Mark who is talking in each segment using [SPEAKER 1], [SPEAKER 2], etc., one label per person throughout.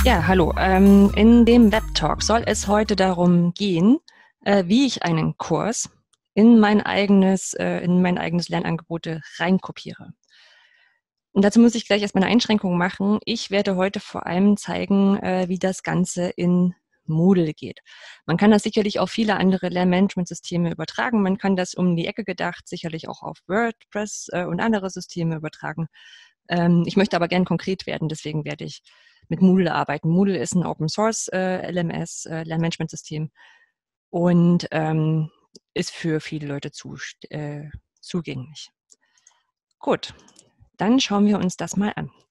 [SPEAKER 1] Ja, hallo. In dem Webtalk soll es heute darum gehen, wie ich einen Kurs in mein eigenes Lernangebote reinkopiere. Und dazu muss ich gleich erstmal eine Einschränkung machen. Ich werde heute vor allem zeigen, wie das Ganze in Moodle geht. Man kann das sicherlich auf viele andere Lernmanagementsysteme übertragen. Man kann das um die Ecke gedacht sicherlich auch auf WordPress und andere Systeme übertragen. Ich möchte aber gern konkret werden, deswegen werde ich mit Moodle arbeiten. Moodle ist ein Open Source LMS, Lernmanagementsystem, und ist für viele Leute zugänglich. Gut, dann schauen wir uns das mal an.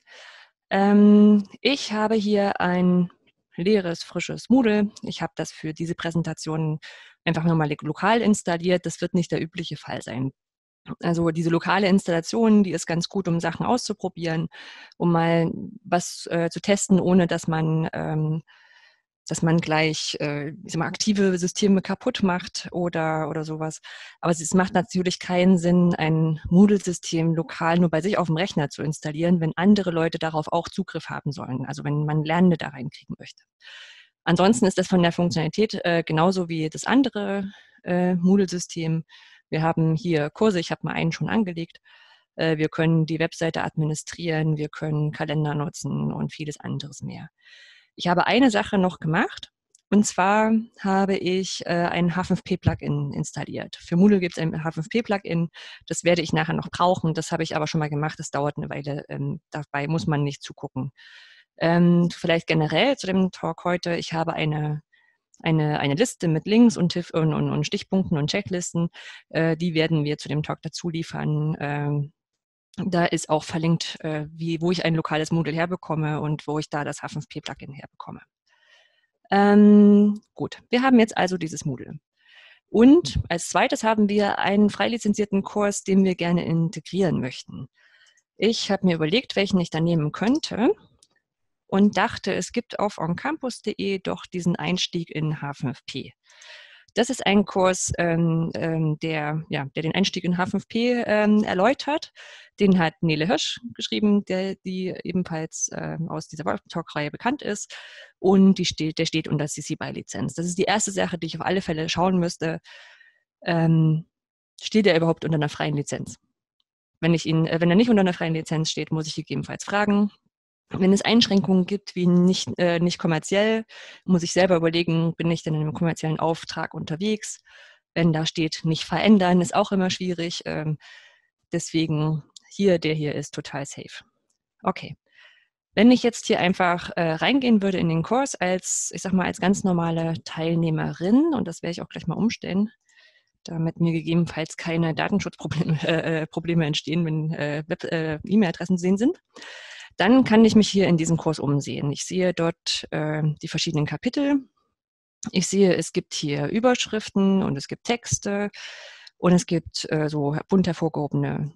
[SPEAKER 1] Ich habe hier ein leeres, frisches Moodle. Ich habe das für diese Präsentation einfach nur mal lokal installiert. Das wird nicht der übliche Fall sein. Also diese lokale Installation, die ist ganz gut, um Sachen auszuprobieren, um mal was zu testen, ohne dass man gleich ich sag mal, aktive Systeme kaputt macht oder sowas. Aber es macht natürlich keinen Sinn, ein Moodle-System lokal nur bei sich auf dem Rechner zu installieren, wenn andere Leute darauf auch Zugriff haben sollen, also wenn man Lernende da reinkriegen möchte. Ansonsten ist das von der Funktionalität genauso wie das andere Moodle-System. Wir haben hier Kurse, ich habe mal einen schon angelegt. Wir können die Webseite administrieren, wir können Kalender nutzen und vieles anderes mehr. Ich habe eine Sache noch gemacht, und zwar habe ich ein H5P-Plugin installiert. Für Moodle gibt es ein H5P-Plugin, das werde ich nachher noch brauchen. Das habe ich aber schon mal gemacht, das dauert eine Weile. Dabei muss man nicht zugucken. Vielleicht generell zu dem Talk heute. Ich habe eine Liste mit Links und Stichpunkten und Checklisten. Die werden wir zu dem Talk dazu liefern. Da ist auch verlinkt, wo ich ein lokales Moodle herbekomme und wo ich da das H5P-Plugin herbekomme. Gut, wir haben jetzt also dieses Moodle. Und als zweites haben wir einen frei lizenzierten Kurs, den wir gerne integrieren möchten. Ich habe mir überlegt, welchen ich da nehmen könnte und dachte, es gibt auf oncampus.de doch diesen Einstieg in H5P. Das ist ein Kurs, der den Einstieg in H5P erläutert. Den hat Nele Hirsch geschrieben, die ebenfalls aus dieser Talk-Reihe bekannt ist. Und der steht unter CC BY-Lizenz. Das ist die erste Sache, die ich auf alle Fälle schauen müsste. Steht er überhaupt unter einer freien Lizenz? Wenn er nicht unter einer freien Lizenz steht, muss ich gegebenenfalls fragen. Wenn es Einschränkungen gibt, wie nicht kommerziell, muss ich selber überlegen, bin ich denn in einem kommerziellen Auftrag unterwegs? Wenn da steht, nicht verändern, ist auch immer schwierig. Deswegen der hier ist total safe. Okay. Wenn ich jetzt hier einfach reingehen würde in den Kurs als ganz normale Teilnehmerin, und das werde ich auch gleich mal umstellen, damit mir gegebenenfalls keine Datenschutzprobleme entstehen, wenn E-Mail-Adressen zu sehen sind, dann kann ich mich hier in diesem Kurs umsehen. Ich sehe dort die verschiedenen Kapitel. Ich sehe, es gibt hier Überschriften und es gibt Texte und es gibt so bunt hervorgehobene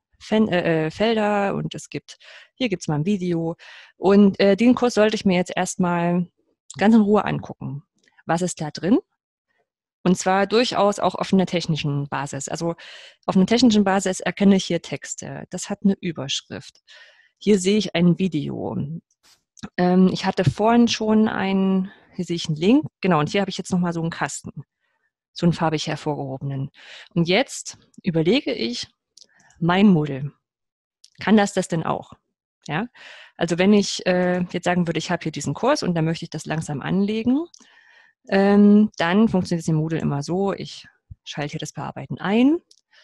[SPEAKER 1] Felder, und hier gibt es mal ein Video. Und den Kurs sollte ich mir jetzt erstmal ganz in Ruhe angucken. Was ist da drin? Und zwar durchaus auch auf einer technischen Basis. Also auf einer technischen Basis erkenne ich hier Texte. Das hat eine Überschrift. Hier sehe ich ein Video. Ich hatte vorhin schon hier sehe ich einen Link. Genau, und hier habe ich jetzt nochmal so einen Kasten. So einen farbig hervorgehobenen. Und jetzt überlege ich, mein Moodle, kann das denn auch? Ja? Also wenn ich jetzt sagen würde, ich habe hier diesen Kurs und da möchte ich das langsam anlegen, dann funktioniert es im Moodle immer so, ich schalte hier das Bearbeiten ein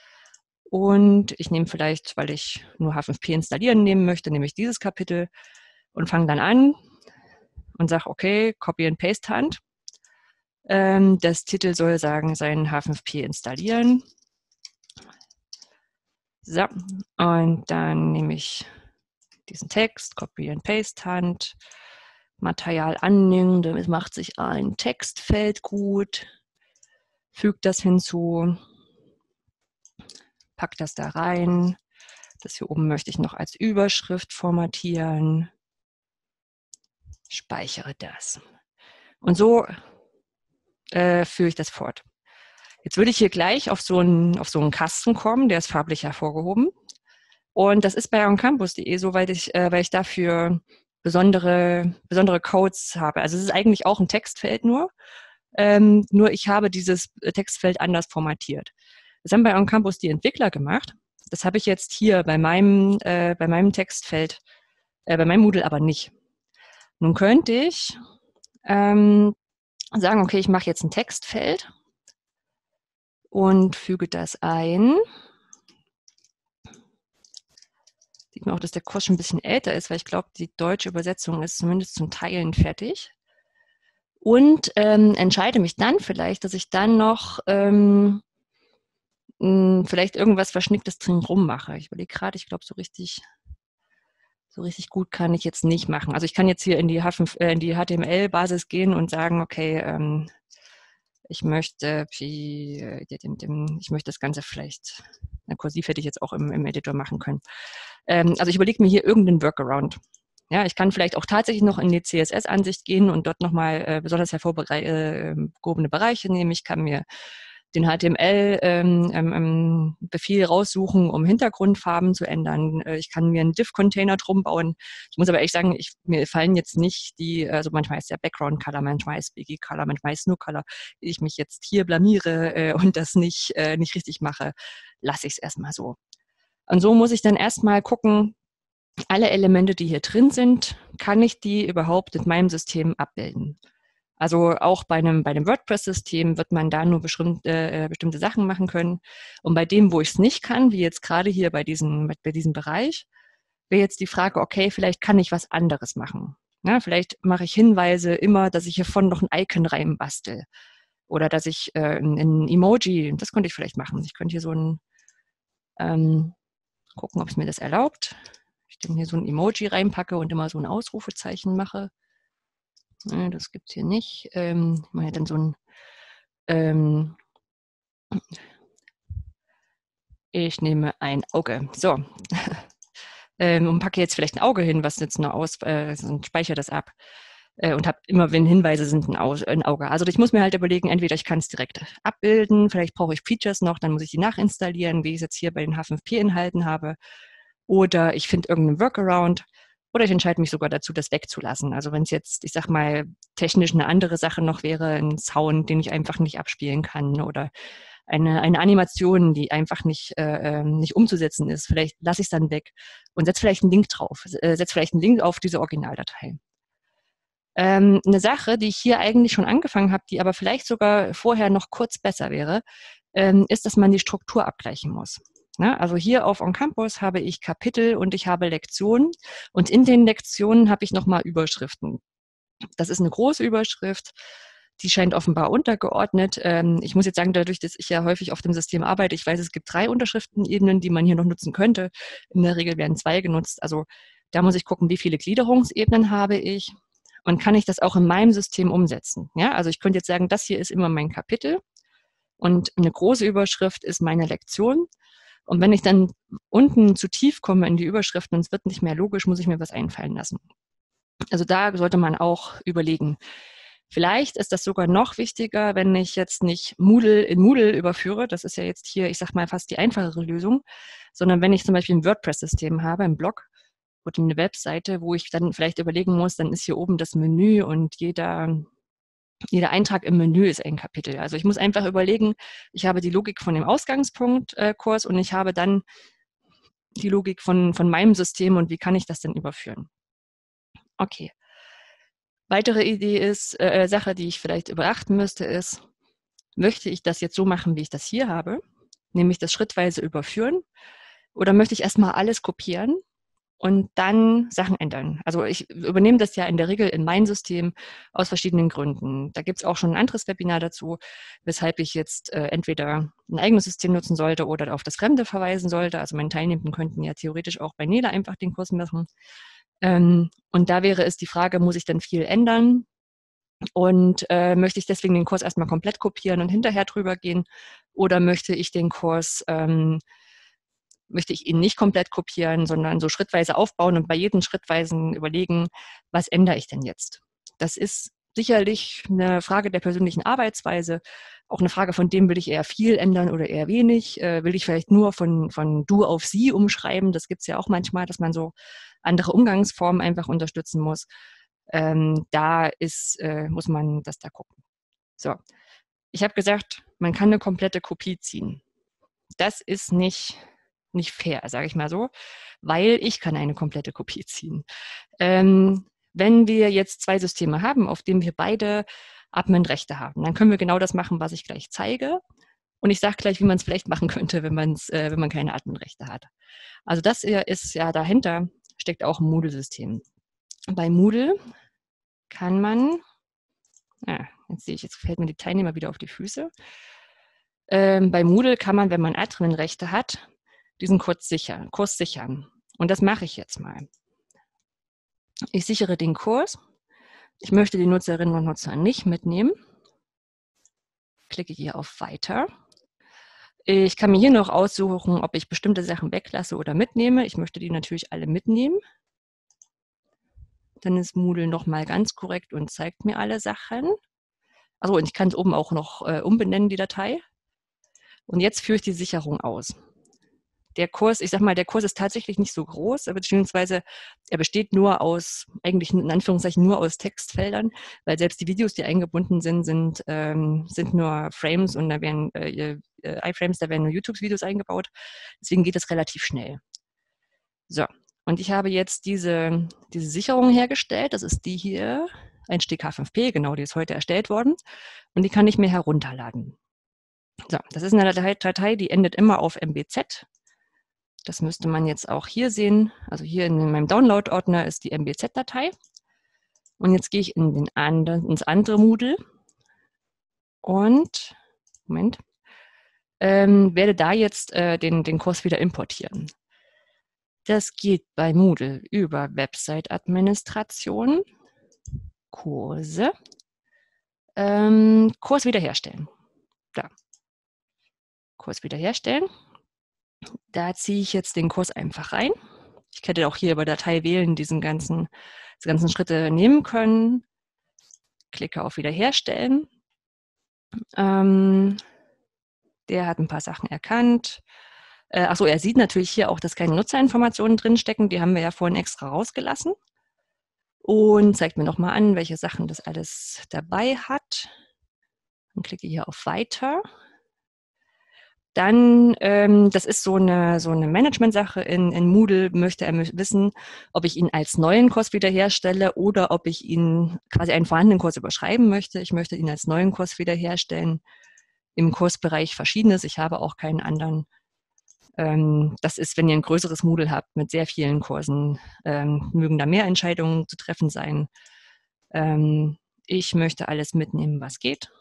[SPEAKER 1] und ich nehme vielleicht, weil ich nur H5P installieren nehmen möchte, nehme ich dieses Kapitel und fange dann an und sage, okay, Copy and Paste Hand. Das Titel soll sein H5P installieren. So, und dann nehme ich diesen Text, Copy and Paste Hand, Material annehmen, damit macht sich ein Textfeld gut, fügt das hinzu, packt das da rein. Das hier oben möchte ich noch als Überschrift formatieren. Speichere das. Und so führe ich das fort. Jetzt würde ich hier gleich auf so einen Kasten kommen, der ist farblich hervorgehoben. Und das ist bei oncampus.de so, weil ich dafür besondere Codes habe. Also es ist eigentlich auch ein Textfeld nur ich habe dieses Textfeld anders formatiert. Das haben bei OnCampus die Entwickler gemacht. Das habe ich jetzt hier bei meinem Textfeld, bei meinem Moodle aber nicht. Nun könnte ich sagen, okay, ich mache jetzt ein Textfeld und füge das ein. Sieht man auch, dass der Kurs schon ein bisschen älter ist, weil ich glaube, die deutsche Übersetzung ist zumindest zum Teilen fertig. Und entscheide mich dann vielleicht, dass ich dann noch vielleicht irgendwas Verschnicktes drin rummache. Ich überlege gerade, ich glaube, so richtig gut kann ich jetzt nicht machen. Also ich kann jetzt hier in die HTML-Basis gehen und sagen, okay, ich möchte das Ganze vielleicht, kursiv hätte ich jetzt auch im Editor machen können. Also ich überlege mir hier irgendeinen Workaround. Ja, ich kann vielleicht auch tatsächlich noch in die CSS-Ansicht gehen und dort nochmal besonders hervorgehobene Bereiche nehmen. Ich kann mir den HTML-Befehl raussuchen, um Hintergrundfarben zu ändern. Ich kann mir einen Div-Container drum bauen. Ich muss aber ehrlich sagen, mir fallen jetzt nicht also manchmal ist der Background-Color, manchmal ist BG-Color, manchmal ist No-Color. Ich mich jetzt hier blamiere und das nicht richtig mache, lasse ich es erstmal so. Und so muss ich dann erstmal gucken, alle Elemente, die hier drin sind, kann ich die überhaupt in meinem System abbilden? Also auch bei einem WordPress-System wird man da nur bestimmte Sachen machen können. Und bei dem, wo ich es nicht kann, wie jetzt gerade hier bei diesem Bereich, wäre jetzt die Frage, okay, vielleicht kann ich was anderes machen. Ja, vielleicht mache ich Hinweise immer, dass ich hiervon noch ein Icon reinbastel. Oder dass ich ein Emoji, das könnte ich vielleicht machen. Ich könnte hier so gucken, ob es mir das erlaubt. Ich dann hier so ein Emoji reinpacke und immer so ein Ausrufezeichen mache. Das gibt es hier nicht. Ich mache dann so ein, ich nehme ein Auge. So. Und packe jetzt vielleicht ein Auge hin, was jetzt nur und speichere das ab. Und habe immer, wenn Hinweise sind, ein Auge. Also ich muss mir halt überlegen, entweder ich kann es direkt abbilden, vielleicht brauche ich Features noch, dann muss ich die nachinstallieren, wie ich es jetzt hier bei den H5P-Inhalten habe. Oder ich finde irgendeinen Workaround. Oder ich entscheide mich sogar dazu, das wegzulassen. Also wenn es jetzt, ich sag mal, technisch eine andere Sache noch wäre, ein Sound, den ich einfach nicht abspielen kann oder eine Animation, die einfach nicht umzusetzen ist. Vielleicht lasse ich es dann weg und setze vielleicht einen Link drauf, setze vielleicht einen Link auf diese Originaldatei. Eine Sache, die ich hier eigentlich schon angefangen habe, die aber vielleicht sogar vorher noch kurz besser wäre, ist, dass man die Struktur abgleichen muss. Ja, also hier auf OnCampus habe ich Kapitel und ich habe Lektionen und in den Lektionen habe ich nochmal Überschriften. Das ist eine große Überschrift, die scheint offenbar untergeordnet. Ich muss jetzt sagen, dadurch, dass ich ja häufig auf dem System arbeite, ich weiß, es gibt 3 Unterschriftenebenen, die man hier noch nutzen könnte. In der Regel werden 2 genutzt. Also da muss ich gucken, wie viele Gliederungsebenen habe ich und kann ich das auch in meinem System umsetzen. Ja, also ich könnte jetzt sagen, das hier ist immer mein Kapitel und eine große Überschrift ist meine Lektion. Und wenn ich dann unten zu tief komme in die Überschriften und es wird nicht mehr logisch, muss ich mir was einfallen lassen. Also da sollte man auch überlegen. Vielleicht ist das sogar noch wichtiger, wenn ich jetzt nicht Moodle in Moodle überführe. Das ist ja jetzt hier, ich sag mal, fast die einfachere Lösung, sondern wenn ich zum Beispiel ein WordPress-System habe, einen Blog oder eine Webseite, wo ich dann vielleicht überlegen muss, dann ist hier oben das Menü und jeder Eintrag im Menü ist ein Kapitel. Also ich muss einfach überlegen, ich habe die Logik von dem Ausgangspunkt Kurs und ich habe dann die Logik von meinem System und wie kann ich das denn überführen. Okay. Weitere Idee ist, Sache, die ich vielleicht beachten müsste, ist, möchte ich das jetzt so machen, wie ich das hier habe, nämlich das schrittweise überführen, oder möchte ich erstmal alles kopieren und dann Sachen ändern? Also ich übernehme das ja in der Regel in mein System aus verschiedenen Gründen. Da gibt es auch schon ein anderes Webinar dazu, weshalb ich jetzt entweder ein eigenes System nutzen sollte oder auf das Fremde verweisen sollte. Also meine Teilnehmenden könnten ja theoretisch auch bei Nele einfach den Kurs machen. Und da wäre es die Frage, muss ich dann viel ändern? Und möchte ich deswegen den Kurs erstmal komplett kopieren und hinterher drüber gehen? Oder möchte ich den Kurs, möchte ich ihn nicht komplett kopieren, sondern so schrittweise aufbauen und bei jedem schrittweisen überlegen, was ändere ich denn jetzt? Das ist sicherlich eine Frage der persönlichen Arbeitsweise, auch eine Frage von dem, will ich eher viel ändern oder eher wenig, will ich vielleicht nur von du auf sie umschreiben, das gibt es ja auch manchmal, dass man so andere Umgangsformen einfach unterstützen muss. Muss man das da gucken. So, ich habe gesagt, man kann eine komplette Kopie ziehen. Das ist nicht fair, sage ich mal so, weil ich kann eine komplette Kopie ziehen. Wenn wir jetzt zwei Systeme haben, auf denen wir beide Admin-Rechte haben, dann können wir genau das machen, was ich gleich zeige. Und ich sage gleich, wie man es vielleicht machen könnte, wenn man keine Admin-Rechte hat. Also das hier ist ja dahinter, steckt auch ein Moodle-System. Bei Moodle kann man, jetzt fällt mir die Teilnehmer wieder auf die Füße. Bei Moodle kann man, wenn man Admin-Rechte hat, diesen Kurs sichern. Und das mache ich jetzt mal. Ich sichere den Kurs. Ich möchte die Nutzerinnen und Nutzer nicht mitnehmen. Klicke hier auf Weiter. Ich kann mir hier noch aussuchen, ob ich bestimmte Sachen weglasse oder mitnehme. Ich möchte die natürlich alle mitnehmen. Dann ist Moodle nochmal ganz korrekt und zeigt mir alle Sachen. Also und ich kann es oben auch noch umbenennen, die Datei. Und jetzt führe ich die Sicherung aus. Der Kurs ist tatsächlich nicht so groß, beziehungsweise er besteht eigentlich in Anführungszeichen nur aus Textfeldern, weil selbst die Videos, die eingebunden sind nur Frames und da werden iFrames, da werden nur YouTube-Videos eingebaut. Deswegen geht das relativ schnell. So, und ich habe jetzt diese Sicherung hergestellt. Das ist die hier, Einstieg H5P, genau, die ist heute erstellt worden. Und die kann ich mir herunterladen. So, das ist eine Datei, die endet immer auf MBZ. Das müsste man jetzt auch hier sehen. Also hier in meinem Download-Ordner ist die MBZ-Datei. Und jetzt gehe ich ins andere Moodle und werde da jetzt den Kurs wieder importieren. Das geht bei Moodle über Website-Administration, Kurse, Kurs wiederherstellen. Da. Kurs wiederherstellen. Da ziehe ich jetzt den Kurs einfach rein. Ich hätte auch hier über Datei wählen diese ganzen Schritte nehmen können. Klicke auf Wiederherstellen. Der hat ein paar Sachen erkannt. Achso, er sieht natürlich hier auch, dass keine Nutzerinformationen drinstecken. Die haben wir ja vorhin extra rausgelassen. Und zeigt mir nochmal an, welche Sachen das alles dabei hat. Dann klicke hier auf Weiter. Dann, das ist so eine Management-Sache in Moodle, möchte er wissen, ob ich ihn als neuen Kurs wiederherstelle oder ob ich ihn quasi einen vorhandenen Kurs überschreiben möchte. Ich möchte ihn als neuen Kurs wiederherstellen. Im Kursbereich Verschiedenes. Ich habe auch keinen anderen. Das ist, wenn ihr ein größeres Moodle habt mit sehr vielen Kursen, mögen da mehr Entscheidungen zu treffen sein. Ich möchte alles mitnehmen, was geht.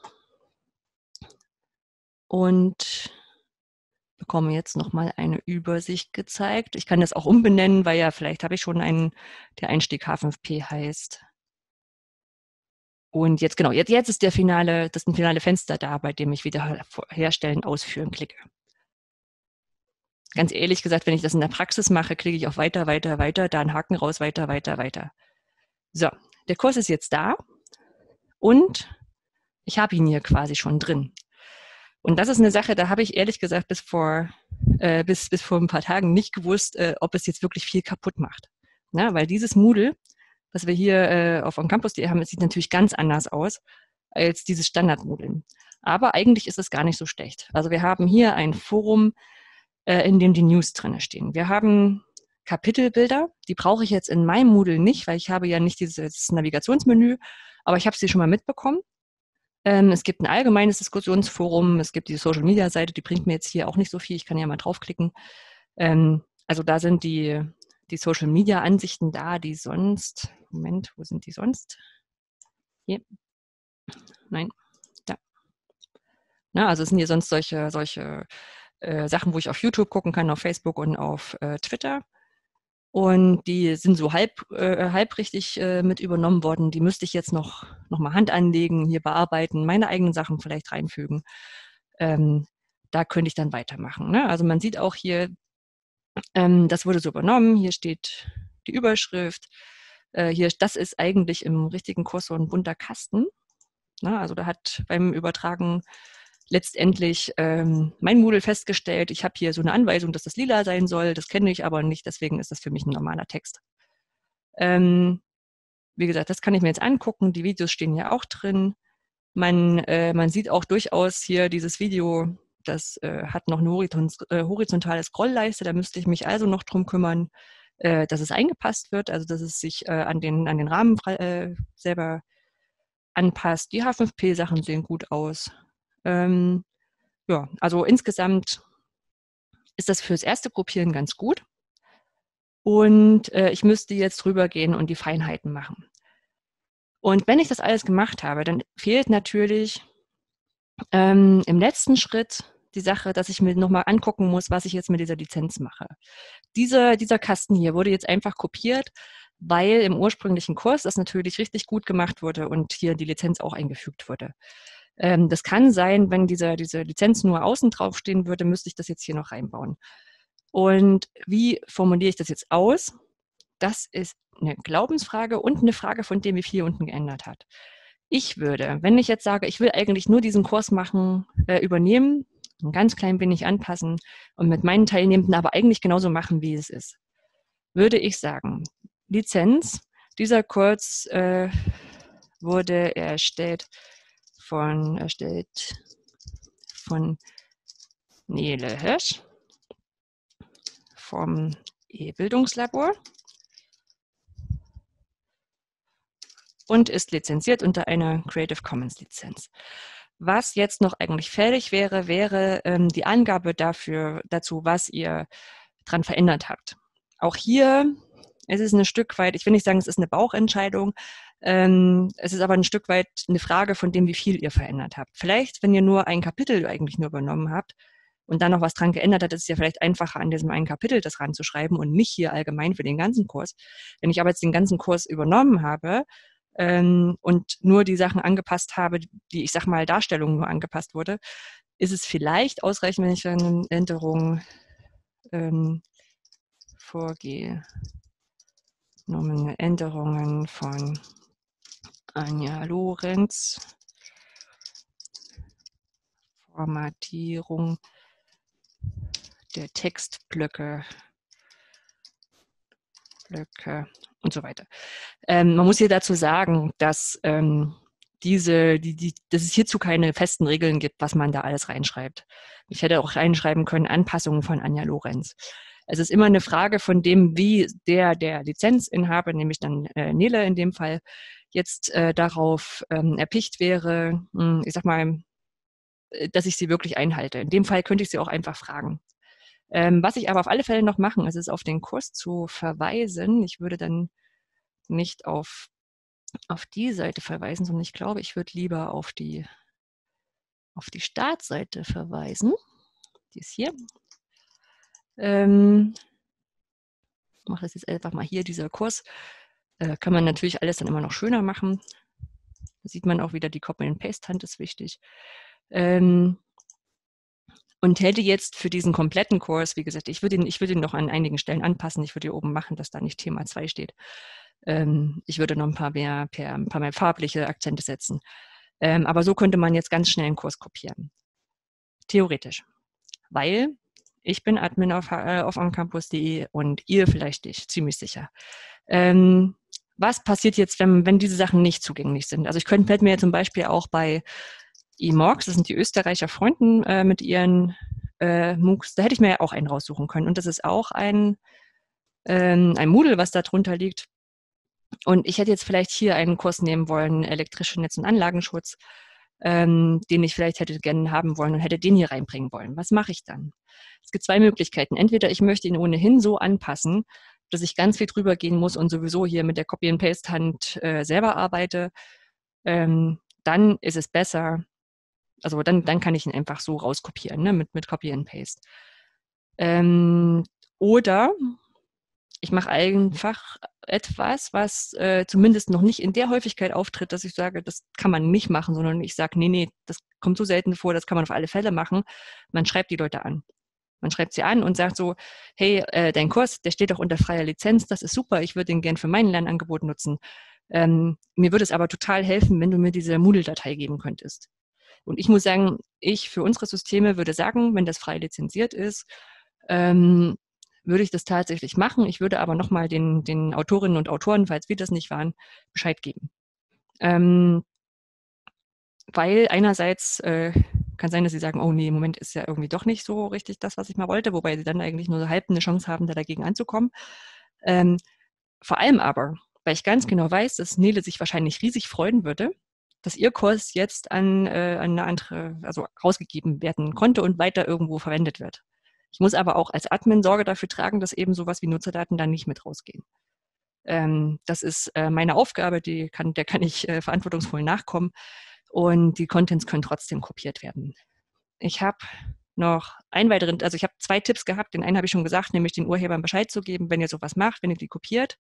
[SPEAKER 1] Und bekomme jetzt nochmal eine Übersicht gezeigt. Ich kann das auch umbenennen, weil ja vielleicht habe ich schon einen, der Einstieg H5P heißt. Und jetzt ist das finale Fenster da, bei dem ich wieder herstellen, ausführen klicke. Ganz ehrlich gesagt, wenn ich das in der Praxis mache, klicke ich auf weiter, weiter, weiter, da einen Haken raus, weiter, weiter, weiter. So, der Kurs ist jetzt da und ich habe ihn hier quasi schon drin. Und das ist eine Sache, da habe ich ehrlich gesagt bis vor ein paar Tagen nicht gewusst, ob es jetzt wirklich viel kaputt macht. Ja, weil dieses Moodle, was wir hier auf OnCampus.de haben, sieht natürlich ganz anders aus als dieses Standard-Moodle. Aber eigentlich ist es gar nicht so schlecht. Also wir haben hier ein Forum, in dem die News drin stehen. Wir haben Kapitelbilder, die brauche ich jetzt in meinem Moodle nicht, weil ich habe ja nicht dieses Navigationsmenü, aber ich habe sie schon mal mitbekommen. Es gibt ein allgemeines Diskussionsforum, es gibt die Social-Media-Seite, die bringt mir jetzt hier auch nicht so viel, ich kann ja mal draufklicken. Also da sind die Social-Media-Ansichten da, die sonst, Moment, wo sind die sonst? Hier. Nein, da. Na, also es sind hier sonst solche Sachen, wo ich auf YouTube gucken kann, auf Facebook und auf Twitter. Und die sind so halb richtig mit übernommen worden. Die müsste ich jetzt noch mal Hand anlegen, hier bearbeiten, meine eigenen Sachen vielleicht reinfügen. Da könnte ich dann weitermachen. Ne? Also man sieht auch hier, das wurde so übernommen. Hier steht die Überschrift. hier, das ist eigentlich im richtigen Kurs so ein bunter Kasten. Na, also da hat beim Übertragen letztendlich mein Moodle festgestellt, ich habe hier so eine Anweisung, dass das lila sein soll, das kenne ich aber nicht, deswegen ist das für mich ein normaler Text. Wie gesagt, das kann ich mir jetzt angucken, die Videos stehen ja auch drin. Man sieht auch durchaus hier dieses Video, das hat noch eine horizontale Scrollleiste, da müsste ich mich also noch drum kümmern, dass es eingepasst wird, also dass es sich an den Rahmen selber anpasst. Die H5P-Sachen sehen gut aus. Ja, also insgesamt ist das fürs erste Gruppieren ganz gut. Und ich müsste jetzt rübergehen und die Feinheiten machen. Und wenn ich das alles gemacht habe, dann fehlt natürlich im letzten Schritt die Sache, dass ich mir nochmal angucken muss, was ich jetzt mit dieser Lizenz mache. Dieser Kasten hier wurde jetzt einfach kopiert, weil im ursprünglichen Kurs das natürlich richtig gut gemacht wurde und hier die Lizenz auch eingefügt wurde. Das kann sein, wenn diese Lizenz nur außen drauf stehen würde, müsste ich das jetzt hier noch reinbauen. Und wie formuliere ich das jetzt aus? Das ist eine Glaubensfrage und eine Frage von dem, wie viel hier unten geändert hat. Ich würde, wenn ich jetzt sage, ich will eigentlich nur diesen Kurs machen, übernehmen, ein ganz klein wenig anpassen und mit meinen Teilnehmenden aber eigentlich genauso machen, wie es ist, würde ich sagen, Lizenz, dieser Kurs wurde erstellt von Nele Hirsch vom E-Bildungslabor und ist lizenziert unter einer Creative Commons Lizenz. Was jetzt noch eigentlich fällig wäre, wäre die Angabe dazu, was ihr dran verändert habt. Auch hier ist es ein Stück weit, ich will nicht sagen, es ist eine Bauchentscheidung, es ist aber ein Stück weit eine Frage von dem, wie viel ihr verändert habt. Vielleicht, wenn ihr nur ein Kapitel eigentlich nur übernommen habt und dann noch was dran geändert hat, ist es ja vielleicht einfacher, an diesem einen Kapitel das ranzuschreiben und nicht hier allgemein für den ganzen Kurs. Wenn ich aber jetzt den ganzen Kurs übernommen habe, und nur die Sachen angepasst habe, die, ich sag mal, Darstellung nur angepasst wurde, ist es vielleicht ausreichend, wenn ich eine Änderung vorgehe. Änderungen von Anja Lorenz, Formatierung der Textblöcke und so weiter. Man muss hier dazu sagen, dass dass es hierzu keine festen Regeln gibt, was man da alles reinschreibt. Ich hätte auch reinschreiben können, Anpassungen von Anja Lorenz. Es ist immer eine Frage von dem, wie der Lizenzinhaber, nämlich dann Nele in dem Fall, jetzt darauf erpicht wäre, ich sag mal, dass ich sie wirklich einhalte. In dem Fall könnte ich sie auch einfach fragen. Was ich aber auf alle Fälle noch machen, ist auf den Kurs zu verweisen. Ich würde dann nicht auf die Seite verweisen, sondern ich glaube, ich würde lieber auf die Startseite verweisen. Die ist hier. Ich mache das jetzt einfach mal hier, dieser Kurs. Kann man natürlich alles dann immer noch schöner machen. Da sieht man auch wieder, die Copy-and-Paste-Hand ist wichtig. Und hätte jetzt für diesen kompletten Kurs, wie gesagt, ich würde ihn noch an einigen Stellen anpassen. Ich würde hier oben machen, dass da nicht Thema 2 steht. Ich würde noch ein paar mehr farbliche Akzente setzen. Aber so könnte man jetzt ganz schnell einen Kurs kopieren. Theoretisch. Weil ich bin Admin auf oncampus.de und ihr vielleicht nicht, ziemlich sicher. Was passiert jetzt, wenn diese Sachen nicht zugänglich sind? Also ich hätte mir zum Beispiel auch bei eMorgs, das sind die Österreicher Freunden mit ihren MOOCs, da hätte ich mir ja auch einen raussuchen können. Und das ist auch ein Moodle, was da drunter liegt. Und ich hätte jetzt vielleicht hier einen Kurs nehmen wollen, elektrische Netz- und Anlagenschutz, den ich vielleicht hätte gerne haben wollen und hätte den hier reinbringen wollen. Was mache ich dann? Es gibt zwei Möglichkeiten. Entweder ich möchte ihn ohnehin so anpassen, dass ich ganz viel drüber gehen muss und sowieso hier mit der Copy-and-Paste-Hand selber arbeite. Dann ist es besser, also dann kann ich ihn einfach so rauskopieren, ne, mit Copy and Paste. Oder ich mache einfach etwas, was zumindest noch nicht in der Häufigkeit auftritt, dass ich sage, das kann man nicht machen, sondern ich sage, nee, das kommt so selten vor, das kann man auf alle Fälle machen. Man schreibt die Leute an. Man schreibt sie an und sagt so, hey, dein Kurs, der steht doch unter freier Lizenz, das ist super, ich würde den gern für mein Lernangebot nutzen. Mir würde es aber total helfen, wenn du mir diese Moodle-Datei geben könntest. Und ich muss sagen, ich für unsere Systeme würde sagen, wenn das frei lizenziert ist, würde ich das tatsächlich machen. Ich würde aber nochmal den Autorinnen und Autoren, falls wir das nicht waren, Bescheid geben. Weil einerseits kann sein, dass sie sagen, oh nee, im Moment ist ja irgendwie doch nicht so richtig das, was ich mal wollte, wobei sie dann eigentlich nur so halb eine Chance haben, da dagegen anzukommen. Vor allem aber, weil ich ganz genau weiß, dass Nele sich wahrscheinlich riesig freuen würde, dass ihr Kurs jetzt an eine andere, also rausgegeben werden konnte und weiter irgendwo verwendet wird. Ich muss aber auch als Admin Sorge dafür tragen, dass eben sowas wie Nutzerdaten dann nicht mit rausgehen. Das ist meine Aufgabe, der kann ich verantwortungsvoll nachkommen und die Contents können trotzdem kopiert werden. Ich habe noch einen weiteren, also ich habe 2 Tipps gehabt, den einen habe ich schon gesagt, nämlich den Urhebern Bescheid zu geben, wenn ihr sowas macht, wenn ihr die kopiert.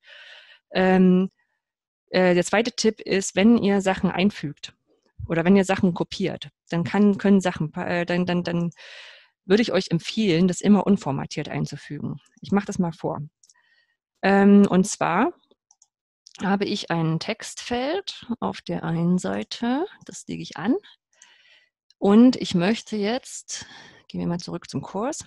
[SPEAKER 1] Der zweite Tipp ist, wenn ihr Sachen einfügt oder wenn ihr Sachen kopiert, dann können Sachen, dann würde ich euch empfehlen, das immer unformatiert einzufügen. Ich mache das mal vor. Und zwar habe ich ein Textfeld auf der einen Seite, das lege ich an. Und ich möchte jetzt, gehen wir mal zurück zum Kurs.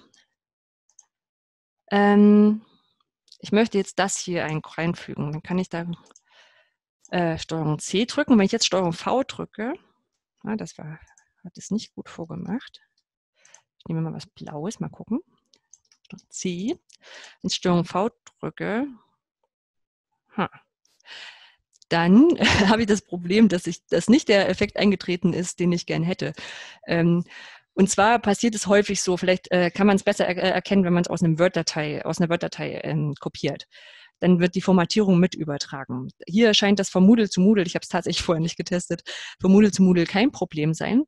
[SPEAKER 1] Ich möchte jetzt das hier reinfügen. Dann kann ich da Steuerung C drücken. Und wenn ich jetzt Steuerung V drücke, hat es nicht gut vorgemacht. Ich nehme mal was Blaues, mal gucken. C. Wenn ich Steuerung V drücke, dann habe ich das Problem, dass nicht der Effekt eingetreten ist, den ich gern hätte. Und zwar passiert es häufig so, vielleicht kann man es besser erkennen, wenn man es aus einer Word-Datei kopiert. Dann wird die Formatierung mit übertragen. Hier scheint das von Moodle zu Moodle, ich habe es tatsächlich vorher nicht getestet, von Moodle zu Moodle kein Problem sein,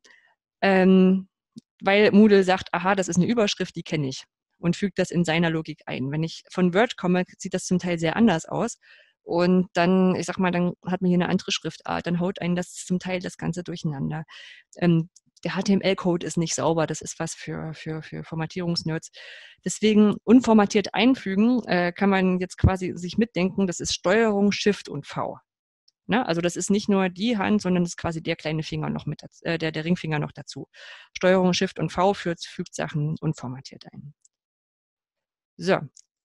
[SPEAKER 1] weil Moodle sagt, aha, das ist eine Überschrift, die kenne ich und fügt das in seiner Logik ein. Wenn ich von Word komme, sieht das zum Teil sehr anders aus. Und dann, ich sag mal, dann hat man hier eine andere Schriftart, dann haut einen das zum Teil das Ganze durcheinander. Der HTML-Code ist nicht sauber, das ist was für Formatierungsnerds. Deswegen unformatiert einfügen kann man jetzt quasi sich mitdenken, das ist Steuerung, Shift und V. Ne? Also das ist nicht nur die Hand, sondern das ist quasi der kleine Finger noch mit, der Ringfinger noch dazu. Steuerung, Shift und V fügt Sachen unformatiert ein. So,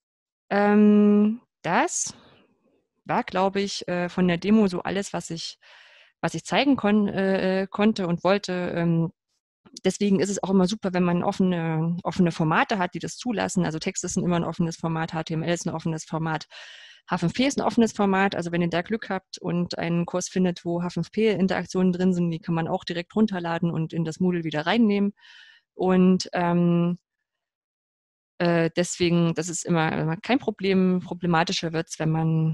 [SPEAKER 1] das war, glaube ich, von der Demo so alles, was ich zeigen konnte und wollte. Deswegen ist es auch immer super, wenn man offene Formate hat, die das zulassen. Also Text ist immer ein offenes Format, HTML ist ein offenes Format, H5P ist ein offenes Format. Also wenn ihr da Glück habt und einen Kurs findet, wo H5P-Interaktionen drin sind, die kann man auch direkt runterladen und in das Moodle wieder reinnehmen. Und deswegen, das ist immer kein Problem. Problematischer wird es, wenn man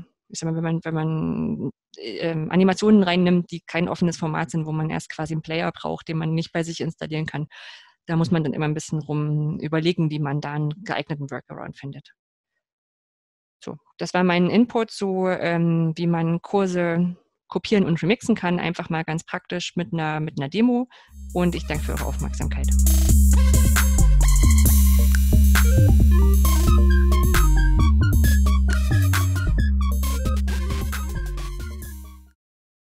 [SPEAKER 1] Animationen reinnimmt, die kein offenes Format sind, wo man erst quasi einen Player braucht, den man nicht bei sich installieren kann. Da muss man dann immer ein bisschen überlegen, wie man da einen geeigneten Workaround findet. So, das war mein Input zu, wie man Kurse kopieren und remixen kann, einfach mal ganz praktisch mit einer Demo. Und ich danke für eure Aufmerksamkeit.